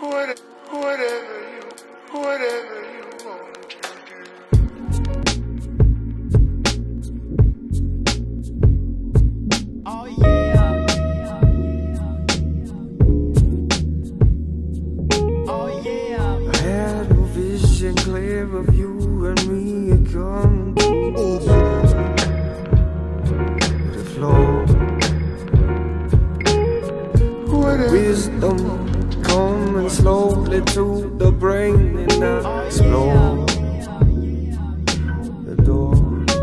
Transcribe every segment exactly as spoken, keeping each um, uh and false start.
what, whatever you, whatever you want to do. Oh yeah. Oh yeah. I had a vision clear of you and me, it come to the floor. Wisdom coming slowly to the brain and I explore the door.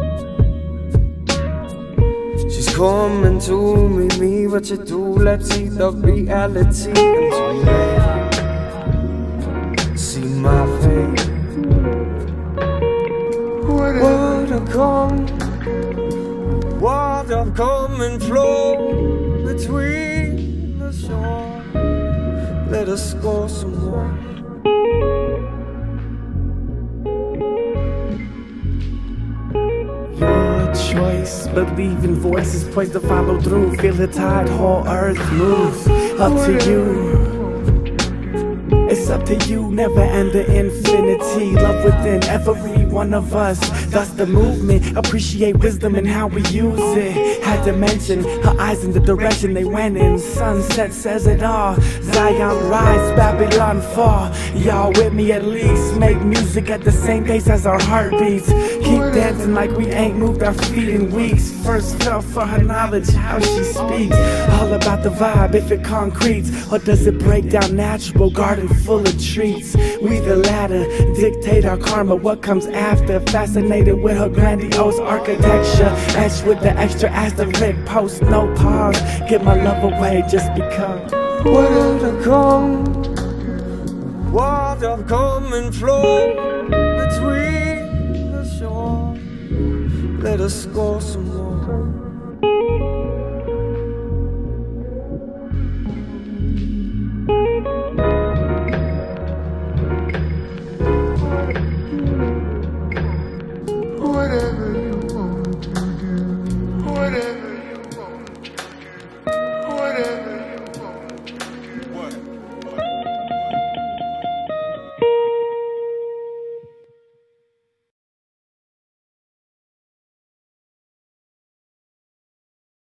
She's coming to me, me what you do, let's see the reality and tonight see my face. Water come, water come and flow between the shore. Let us score some more. Your choice, believe in voices poised to follow through. Feel the tide, whole earth moves. Up to you. It's up to you, never end the infinity. Love within every one of us. That's the movement. Appreciate wisdom and how we use it. Had to mention her eyes in the direction they went in. Sunset says it all. Zion rise, Babylon fall. Y'all with me at least. Make music at the same pace as our heartbeats. Keep dancing like we ain't moved our feet in weeks. First felt for her knowledge, how she speaks. All about the vibe, if it concretes or does it break down natural? Garden full of treats. We the latter, dictate our karma, what comes after. Fascinated with her grandiose architecture, etched with the extra asterisk, post no pause. Give my love away just because. Water come, water come and flow between the shore. Let us score some more.